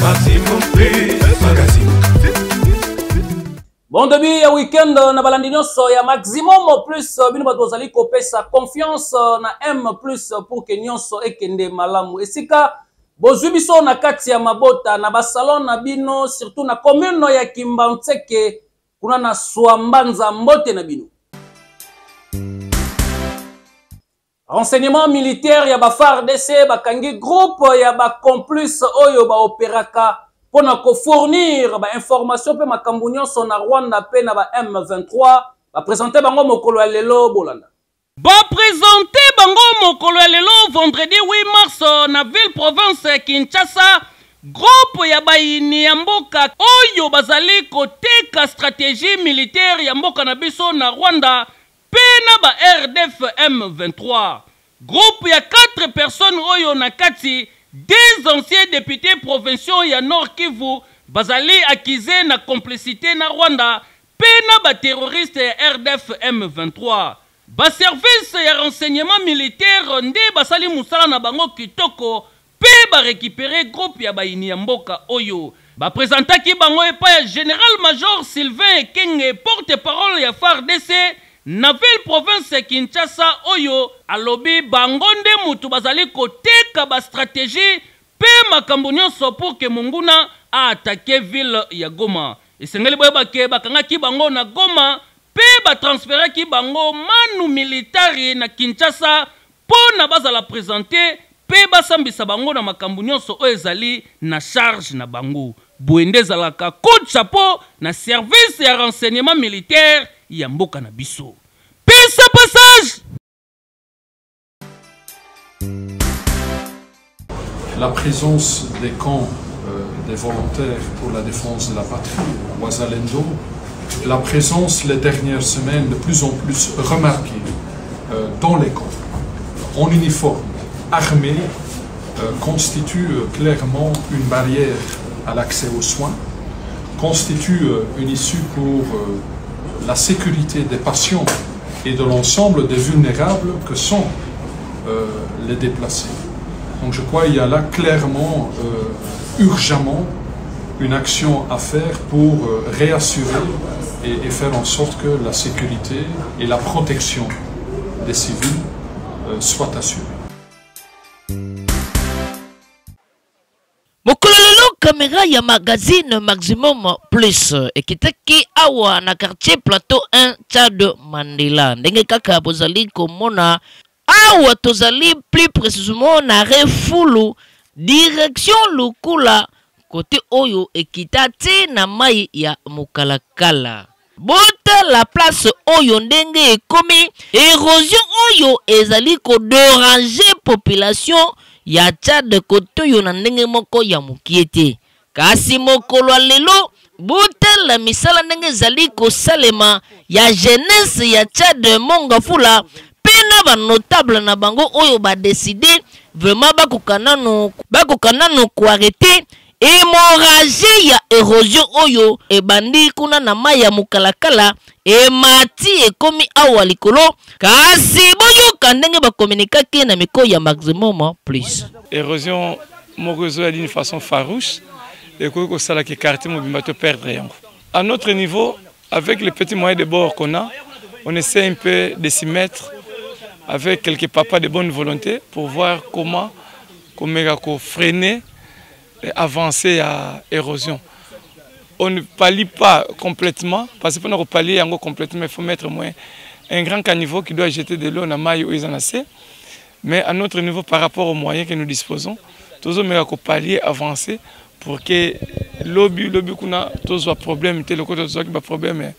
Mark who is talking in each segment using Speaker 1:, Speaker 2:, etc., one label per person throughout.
Speaker 1: Maximum Plus Magazine.
Speaker 2: Bon début ya week-end na balandi nyonso ya Maximum Plus bino bato bazali kopesa confiance na M plus pour que nyonso ekende malamu. Esika bozwi biso na kati ya mabota na basalon na bino surtout na commune ya Kimbantseke kuna na Swambanza mbote na bino. Renseignement militaire ya ba FARDC bakangi groupe ya ba complice oyo ba operaka pona ko fournir ba information pe makambo nyonso na Rwanda pe na ba M23 ba présenter bango mokolo ya lelo bolanda. Ba présenter bango mokolo ya lelo vendredi 8 mars na ville province Kinshasa groupe ya baini ya mboka oyo bazali koteka stratégie militaire ya mboka na biso na Rwanda pe na ba RDF M23. Groupe ya 4 personnes oyo na kati des anciens députés provinciaux ya Nord Kivu bazali accusé na complicité na Rwanda pe na ba terroriste ya RDF M23. Ba service ya renseignement militaire nde basali musala na bango kitoko pe ba récupérer groupe ya baini ya mboka oyo. Ba présentaki bango epa ya Général Major Sylvain Ekenge porte-parole ya FARDC na ville province Kinshasa oyo alobi bango nde mutu bazali koteka ba stratégie pe makambo nyonso pour que Monguna a attaqué ville ya Goma. Esengeli boyeba ke bakangaki bango na Goma pe ba transféraki bango manu militari na Kinshasa po na bazala présenter pe basambisa bango na makambo nyonso oyo ezali na charge na bango. Bwende zalaka coup de chapeau na service ya renseignement militaire ya mboka na biso. Pisa passage.
Speaker 3: La présence des camps des volontaires pour la défense de la patrie, Ouazalendo, la présence les dernières semaines de plus en plus remarquée dans les camps, en uniforme, armés, constitue clairement une barrière à l'accès aux soins, constitue une issue pour la sécurité des patients et de l'ensemble des vulnérables que sont les déplacés. Donc je crois qu'il y a là clairement, urgemment, une action à faire pour réassurer et faire en sorte que la sécurité et la protection des civils soient assurées.
Speaker 4: Mokololelo caméra ya magazine Maximum Plus ekitaki awa na quartier Plateau 1 Tchad Mandela ndenge kaka bozali komona awa tozali plus précisément na refulu direction Lukula côté oyo ekitati na mai ya Mukalakala bota la place oyo ndenge ekomi érosion oyo ezali ko déranger population ya Tchad koto yo na ndenge moko ya mukiete kasi mokolo lelo botela misala ndenge zali ko salema ya jeunesse ya Tchad Mongafula pena ba notable na bango oyo ba décider vraiment bakokana no ko arrêter hémorragie ya érosion oyo ebandi kuna na mai ya Mukalakala mati ekomi awa likolo kasi boyoka ndenge bakomunikaki na miko ya Maximum Plus.
Speaker 5: Érosion mokozo d'une façon farouche et que ça la quartier mobimba te perdre yango. À notre niveau, avec les petits moyens de bord qu'on a, on essaie un peu de s'y mettre avec quelques papas de bonne volonté pour voir comment freiner et avancer à érosion. On ne pallie pas complètement, parce que pour ne pallier complètement, il faut mettre moins un grand caniveau qui doit jeter de l'eau dans la maille où ils en ont. Mais à notre niveau, par rapport aux moyens que nous disposons, tous les pallier, avancer pour que l'obus qu'on a, tous les problèmes, tel que tous les problèmes,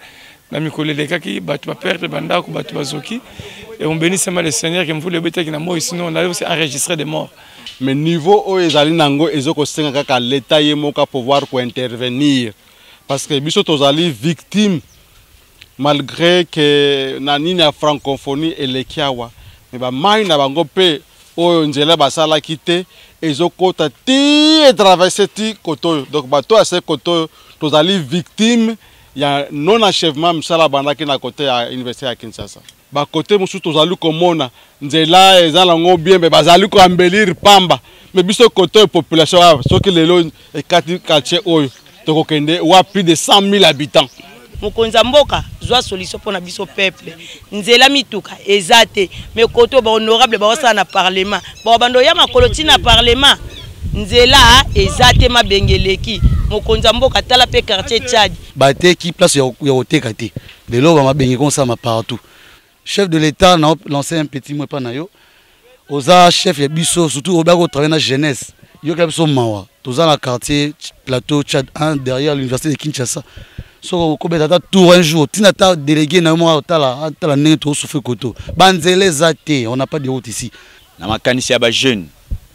Speaker 5: et on bénit seulement le Seigneur qui me voulait que nous sinon on allait aussi enregistrer des morts.
Speaker 6: Mais niveau où ils allaient nango, ils ont construit l'État pour pouvoir intervenir. Parce que biso tozali victime malgré que nani na francophonie et le kiawa. Mais ba mai na bango pe o nzela basala kité ils ont kota ti et traverser ti koto. Donc bato à ce koto tozali victime il y a non achèvement msala banda ki na côté à université à Kinshasa. ba côté mosusu tozali komona nzela ezalango bien mais bazali ko embellir pamba mais biso côté population soki lelo ekati quartier oyo tokokende wa plus de 100 000 habitants.
Speaker 7: Mokonza mboka zwa solution pour na biso peuple nzela mituka ezate mais koto ba honorable ba osana na parlement ba bando ya makoloti na parlement nzela ezate mabengeleki mokonza mboka tala pe quartier Tchad
Speaker 8: bate ki place ya oteka te lelo ba mabenge comme ça partout. Chef de l'état n'a lancé un petit mot pas na yo oza chef ya biso surtout au bago travailler na jeunesse yo ka biso mawa toza na quartier plateau Tchad 1 derrière l'université de Kinshasa. So ko beta tour un jour tinata délégué na moi tala ne to souffre koto banzele zate on n'a pas de route ici
Speaker 9: na makanisi ya ba jeune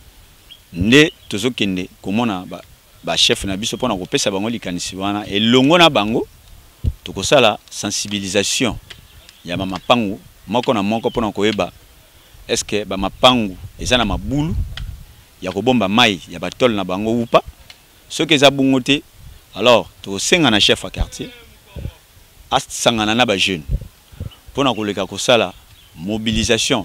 Speaker 9: ne tozokende komona ba chef na biso pona kopesa bango likanisi wana elongo na bango tokosala sensibilisation ya mama pangu moko na moko pona koyeba est-ce que ba mapangu eza na mabulu ya kobomba mai ya batol na bango upa soki eza bungote. Alors, tu as un chef à quartier, à sangana ba jeune, pour na koleka kosala mobilisation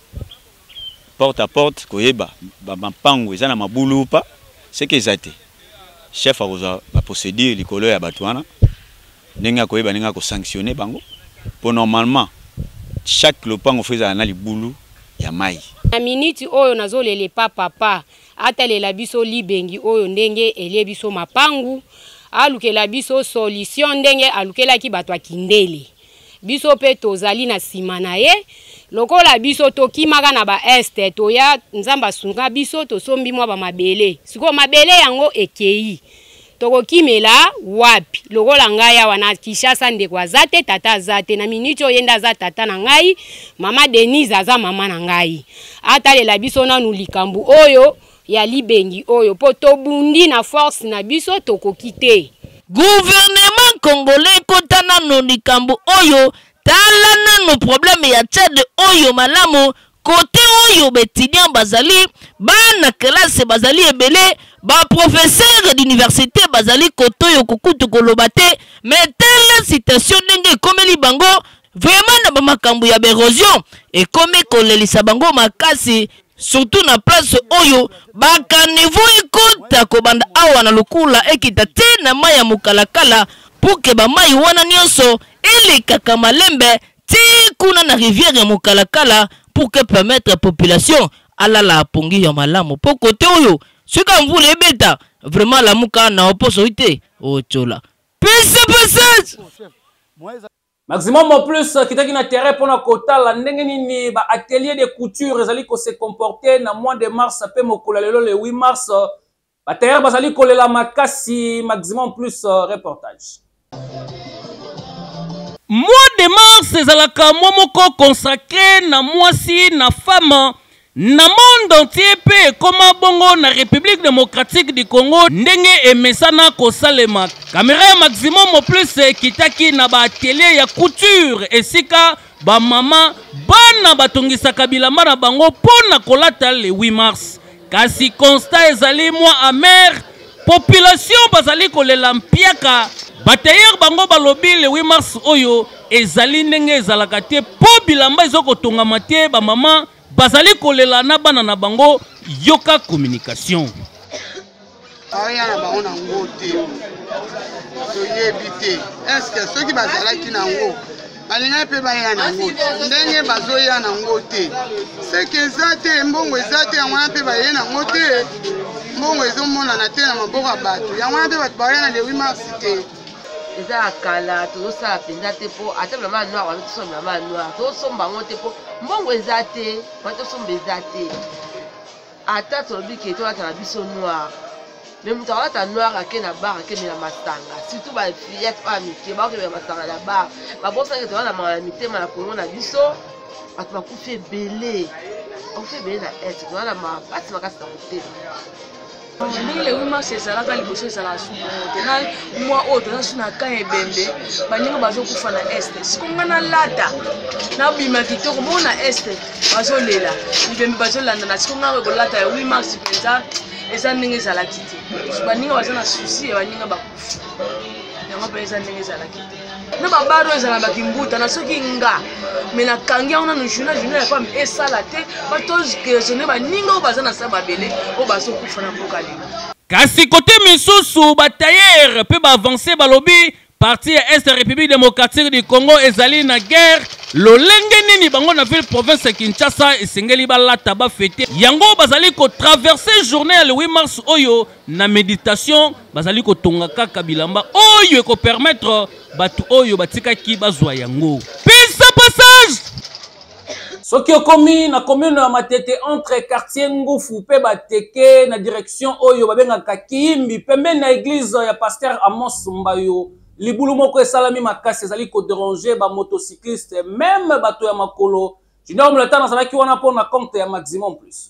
Speaker 9: porte à porte, koyeba ba mapango ezana mabulu pa, c'est que zate. Chef a ba procédure likolo ya batwana, nenga koyeba nenga ko sanctionner bango. Pour normalement chaque lopango feza na libulu ya mai.
Speaker 10: Na minute oyo nazolele papa atalela biso libengi oyo ndenge ele biso mapangu alukela biso solution ndenge alukela ki bato akindele biso pe tozali na sima na ye lokola biso tokimaka na ba este toya nzamba sunga biso tosombi mwa ba mabele siko mabele yango ekei tokokimela wapi lokola ngai awa na Kinshasa ndeko azate tata azate na minute oyenda za tata na ngai mama Denise aza mama na ngai atalela biso nanu likambu oyo ya libengi oyo po tobundi na force na biso tokokite.
Speaker 4: Gouvernement congolais kotana no likambu oyo tala nano problème ya Tchad oyo malamu côté oyo bétinian bazali bana classe bazali ebele ba professeur d'université bazali koto yo kukutu kolobate mais telle situation ndenge komeli bango vraiment na makambu ya érosion et comme kolelisa bango makasi surtout na place oyo baka niveau ekota kobanda awa na lukula ekita te na maya mukalakala pour que ba mai wana nyonso elekaka malembe ti kuna na rivière ya mukalakala pour que permettre la population ala la pongi ya malamu po côté oyo sika mvula ebeta vraiment la muka na oposo ite ochola pese
Speaker 2: Maximum plus kitaki na terrain pour na kotala ndenge nini ba atelier de couture ezali ko se comporter na mois de mars pe mokola lelo le 8 mars ba terre bazali kolela makasi. Maximum plus reportage. Mois de mars ezalaka momoko consacré na mwasi na femme na monde entier pe koma bongo na République démocratique du Congo ndenge emesana kosalema. Caméra Maximum plus kitaki na ba atelier ya couture esika ba mama bana batongisaka bilamba na bango pona kolata le 8 mars. Kasi constat ezali mwa amer population bazali kolela mpiaka batailleur bango balobi le 8 mars oyo ezali ndenge ezalaka te po bilamba ezokotongama te ba mama bazali kolela na bana na bango yoka communication.
Speaker 11: Aya na bango na ngote toyebite est-ce que ceux qui bazalaki na ngo balinga pe baya na ngote ndenge bazoya na ngote c'est que zate mbongo ezate yango pe baya na ngote mbongo ezomona na te na maboko ya bato yango pe bato baya na le 8 mars te
Speaker 12: eza akala tozosala mpenza te po ata bilamba noir wana tosomba bilamba noir tosomba yango te po mbongo eza te wana tosomba eza te ata tolobi ke tolata na biso noir mais moto alata noir ake na bar akemela masanga surtout bafillette oyo ya mike bakokemela masanga na bar babosaki towana na mitema na kongo na biso bato bakufi ebele na este towana na mapasi makasi na kotema.
Speaker 13: Ndenge le 8 mars ezalaka liboso ezalaka subomo te na mwa oyo toza su na kan ebembe baninga bazokufa na este siko nga na lata nabima kitoko bongo na este bazolela libembe bazolanda na siko nga kolata ya 8 mars mpenza eza ndenge ezalaki te baninga baza na susi baninga bakufa yango mpe eza ndenge ezalaki te na babaro ezala bakimbuta na soki nga me nakangi yango nano journal ya femme esala te batozone baninga oyo baza na sa mabele oyo bazokufa na mboka lelo.
Speaker 2: Kasi kote misusu batailleur mpe baavance balobi parti ya Est République démocratique du Congo ezali na guerre lolenge nini bango na ville province Kinshasa esengeli balata bafete yango bazali ko traverser journée le 8 mars oyo na méditation bazali ko tonga kaka bilamba oyo ko permettre batu oyo batikaki bazwa yango pisa passage soki okomi na commune ya Matete entre quartier Ngufu pe bateke na direction oyo babengaka Kiimbi pembeni na église ya pasteur Amos Mbayo libulu moko esalami makasi ezali ko déranger ba motocycliste même bato ya makolo Junior Mulatana azalaki wana po na compte ya Maximum Plus.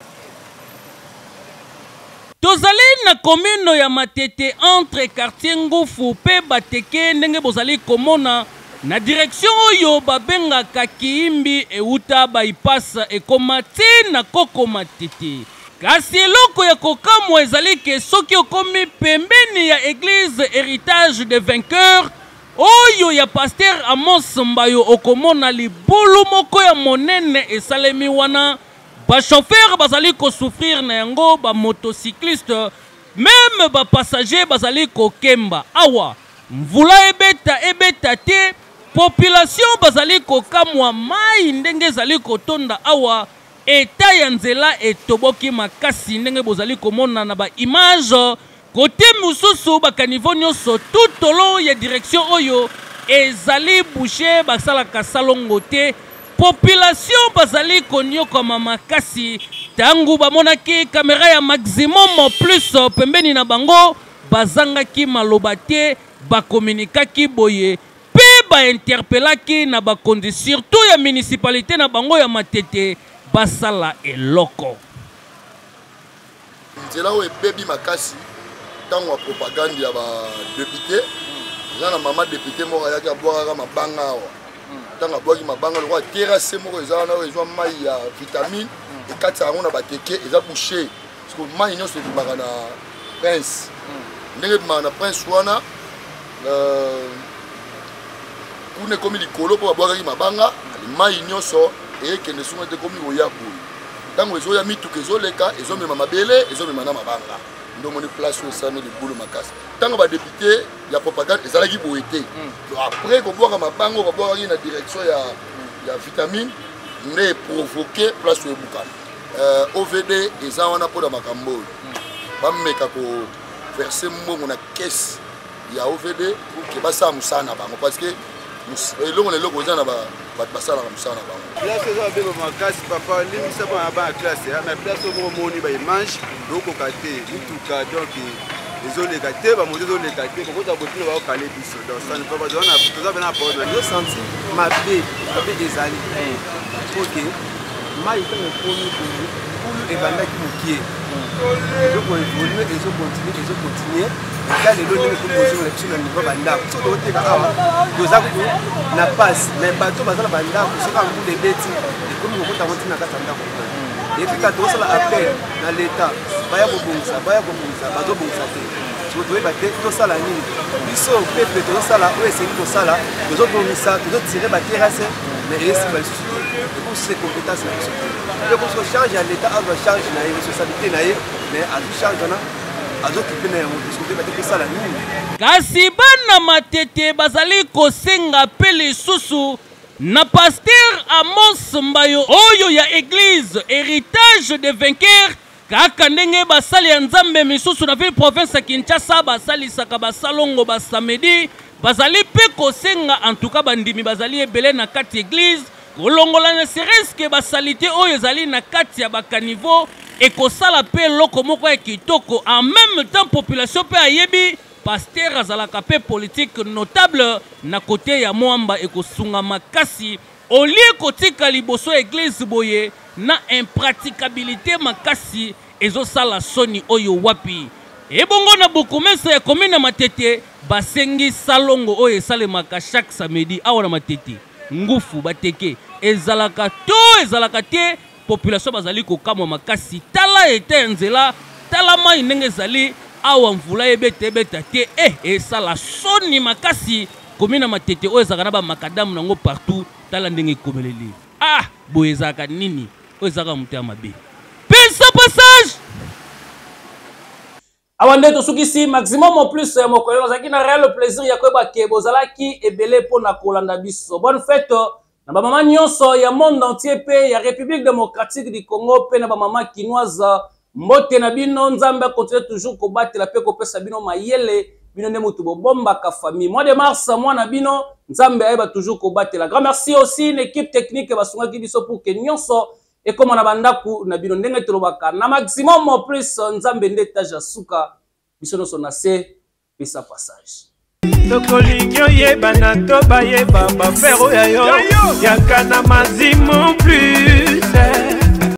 Speaker 2: Tozali na commune ya Matete entre quartier Ngufu pe bateke ndenge bozali komona na direction oyo babengaka Kiimbi euta baipasa ekoma te na koko Matete. Kasi eloko ya kokamwa ezali ke soki okomi pembeni ya église héritage des vainqueurs oyo ya pasteur Amos Mbayo okomona libulu moko ya monene esalemi wana ba chauffeur bazali ko souffrir na yango ba motocycliste même ba passager bazali ko kemba awa mvula ebeta te population bazali ko kamwa mai ndenge ezali kotonda awa eta ya nzela etoboki makasi ndenge bozali komona na ba image kote mususu bakanivo nyonso tout au long ya direction oyo ezali bouché basalaka salongo te population bazali konyokoma makasi tangu bamonaki kamera ya Maximum Plus pembeni na bango bazangaki maloba te bakomunikaki boye pe bainterpelaki na bakondi surtout ya municipalité na bango ya Matete basala eloko
Speaker 14: nzela oyo ebebi makasi ntango ya propagande ya badepute eza na mama depute moko ayaki abwakaka mabanga awa ntango abwaki mabanga lokwa terase moko eza wana oyo ezwa mai ya vitamine ekatisa yango na bateke eza bouché parceke mai nyonso ebimaka na prince ndenge ebimaka na prince wana kuna ekomi likolo mpo babwakaki mabanga mai nyonso ekende sunga te komi koya boye ntango ezoya mituka ezoleka ezomema mabele ezomema na mabanga ndomoni place oyo esami libulu makasi ntango badepute ya propagande ezalaki boye te après kobwaka mabanga oyo babwakaki na direction ya vitamine nde eprovoke place oyo ebukana OVD eza wana mpona makambo oyo bameka koverse mbongo na kese ya OVD ke basala mosala na bango parce que eloko na eloko eza na bato basalaka mosala na bango
Speaker 6: place eza babeko makasi papa limbisa mpona bana classe mais place oyo moko moni baimage okoka te mituka donc ezoleka te bamoto ezoleka te kokota botino baokale biso donc ça ne peut pas toza pena problème
Speaker 15: yosenti mabe ezali ok mai ntango ekomi boye kulu ebandaki mokie ezokoevolue ezokontinue eka lelo ndenge tokozongola biso na niveau bandako so tokoteka awa toza na pasi mais bato baza na bandako soki angula ebeti ekomi kokotango ntina kati ya ndako epika tokosala appel na leta baya kobongisa bazobongisa te so toyeba te tosala nini biso pepe tozosala oyo esengi tosala tozobongisa tozotire baterase mais eyesika lisusu ekusi compétence na biso te ekoso charge ya leta azwa charge na ye responsabilité na ye mais azwi charge wana azokipe na yango biso toyeba te tosala nini
Speaker 2: kasi bana Matete bazali kosenga mpe lisusu na pasteur Amos Mbayo oyo ya église héritage des vainqueurs kaka ndenge basali ya nzambe misusu na ville province ya Kinshasa basalisaka basalongo basamedi bazali mpe kosenga en tout cas bandimi bazali ebele na kati église kolongola na sereske basalite oyo ezali na kati ya bakanivo ekosala mpe loko moko ya kitoko en même temps population mpe ayebi pasteur azalaka mpe politique notable na kote ya mwamba ekosunga makasi olie kotika liboso église boye na impraticabilité makasi ezosala soni oyo wapi ebongo na bukumesa ya commune na Matete basengi salongo oyo esalemaka chaque samedi awa na Matete Ngufu bateke ezalaka te population bazali kokamwa makasi tala ete nzela tala mai ndenge ezali awa mvula ebete te esala soni makasi komina matete oyo ezalaka na bamakadamu nango partout tala ndenge ekomeleli boye ezalaka nini oyo ezalaka moto ya mabe pesa passage awa nde tosukisi maximum plus ya mokolo ozalaki na réel plaisir ya koyeba ke bozalaki ebele mpona kolanda biso bonne fête na bamama nyonso ya monde entier pe ya République démocratique du Congo pe na bamama kinoise mbote na bino nzambe continue toujours kobatela pe kopesa bino mayele bino nde mutu bobombaka famille mois de mars mois na bino nzambe ayeba toujours kobatela grand merci aussi une équipe technique basungaki biso pour que nyonso ekoma na bandaku na bino ndenge tolobaka na maximum plus nzambe nde etage ya suka biso nyonso na se pesa passage
Speaker 1: tokolingi oyeba to bayeba bafere oyo yaka na mazimu plus